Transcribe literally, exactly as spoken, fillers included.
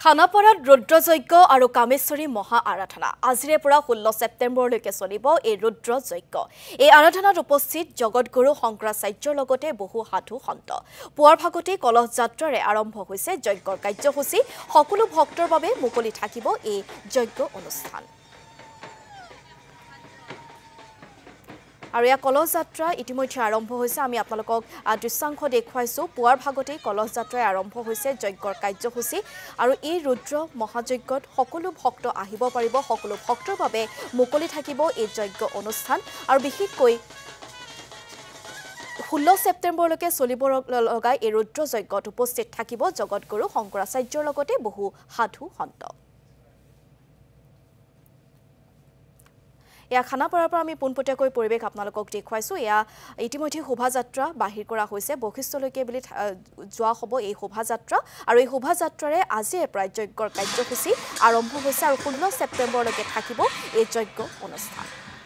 খানাপাৰাত ৰুদ্ৰযজ্ঞ আৰু কামেশ্বৰী মহা আৰাধনা আজিৰে পৰা ষোল্ল ছেপ্টেম্বৰলৈকে চলিব এই ৰুদ্ৰযজ্ঞ। এই আৰাধনাত উপস্থিত জগতগুৰু শংকৰাচাৰ্যৰ লগতে বহু সাধু সন্ত। পুৱাৰ ভাগতে কলহ যাত্ৰাৰে আৰম্ভ হৈছে যজ্ঞৰ কাৰ্যসূচী। সকলো ভক্তৰ বাবে মুকলি থাকিব এই যজ্ঞ অনুষ্ঠান। আৰু এই কলহ যাত্ৰা ইতিমধ্যে আৰম্ভ হৈছে। আমি আপোনালোকক দৃশ্যাংশ দেখুৱাইছো। পুৱাৰ ভাগতে কলহ যাত্ৰাই আৰম্ভ হৈছে যজ্ঞৰ কাৰ্যসূচী। আৰু এই ৰুদ্ৰ মহাযজ্ঞত সকলো ভক্ত আহিব পাৰিব। সকলো ভক্তৰ বাবে মুকলি থাকিব এই যজ্ঞ অনুষ্ঠান। আৰু বিশেষকৈ ষোল্ল ছেপ্টেম্বৰলৈকে চলিব লগা এই ৰুদ্ৰ যজ্ঞত উপস্থিত থাকিব জগতগুৰু শংকৰাচাৰ্যৰ লগতে বহু সাধু সন্ত। এয়া খানাপাৰাৰ পৰা আমি পোনপটীয়াকৈ পৰিৱেশ আপোনালোকক দেখুৱাইছো। এয়া ইতিমধ্যে শোভাযাত্ৰা বাহিৰ কৰা হৈছে। বশিষ্ঠলৈকে বুলি যোৱা হ'ব এই শোভাযাত্ৰা। আৰু এই শোভাযাত্ৰাৰে আজিৰে পৰা যজ্ঞৰ কাৰ্যসূচী আৰম্ভ হৈছে আৰু ষোল্ল ছেপ্টেম্বৰলৈকে থাকিব এই যজ্ঞ অনুষ্ঠান।